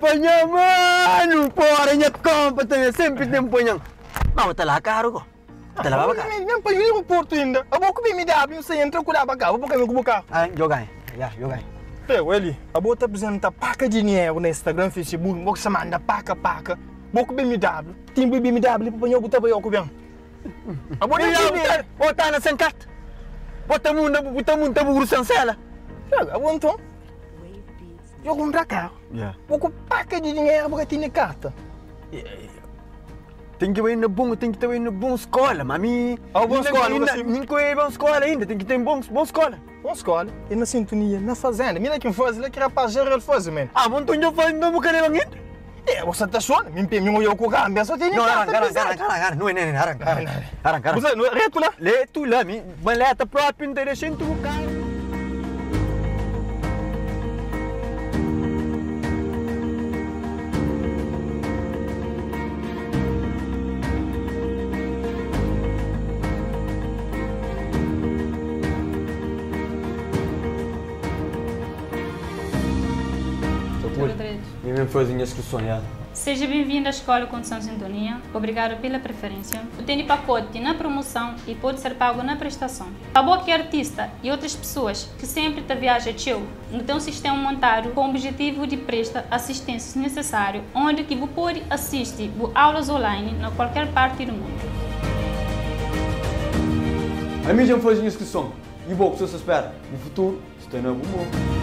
banyak mano, poranya competente, sempre tempo yang. Mau telah caro ko. Telah apa ka? Nem pa yuri porto ainda. Abo ko me dá, você entra com a baga, abo ka me buka. Ah, jogai. Ya, jogai. Pé, Welly, abo tá apresenta paca dinheiro no Instagram, Facebook, mo que manda paca. Boko BMW, timbu BMW pa nyo buta ba yoko bang. Abo nem dinheiro. Bota na senkat. Bota munda urusan sala. Abo então. Eu comprar carro. Ya. Boko paca de dinheiro para ter carta. Tem que ir na bom escola, mami. Ah, boa escola, não é boa escola ainda, tem que ter boa escola. Boa escola, e na sintonia, na fazenda. Mira quem faz, ele que rapaz geral faz, man. Ah, montou já faz não buca nem ainda. Você tá suando? Me eu com o carro, só tem não, arrancar, não é arrancar. Você não é reto lá? Reto lá, mas lá tá próprio interessante o carro. Mesmo fazem inscrição, já. Seja bem-vindo à Escola Condução Sintonia. Obrigado pela preferência. Tem pacote na promoção e pode ser pago na prestação. A boa que artista e outras pessoas que sempre te viajam no teu sistema montado com o objetivo de prestar assistência necessária, onde que você pode assistir aulas online na qualquer parte do mundo. A mim já fazem inscrição e vou que você espera. No futuro, se tem novo mundo.